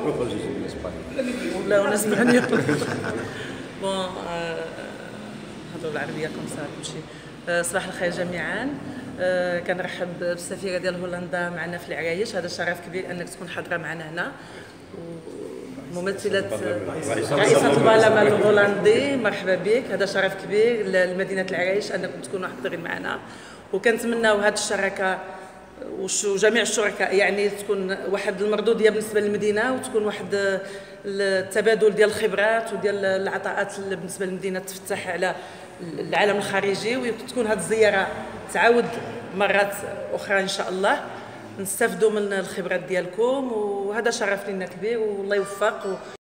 proposition in Spanish. ولا اون اسبانيول. بون نهضروا بالعربيه كوم سا تمشي. صباح الخير جميعا. كنرحب بالسفيره ديال هولندا معنا في العرايش. هذا شرف كبير انك تكون حاضره معنا هنا. ممثله رئيسه البرلمان الهولندي، مرحبا بك. هذا شرف كبير لمدينه العرايش انكم تكونوا حاضرين معنا، وكنتمناو هذه الشراكه وجميع الشركاء يعني تكون واحد المردوديه بالنسبه للمدينه، وتكون واحد التبادل ديال الخبرات وديال العطاءات بالنسبه للمدينه تفتح على العالم الخارجي، وتكون هذه الزياره تعاود مرات اخرى ان شاء الله، نستافدوا من الخبرات ديالكم، وهذا شرف لنا كبير والله يوفق.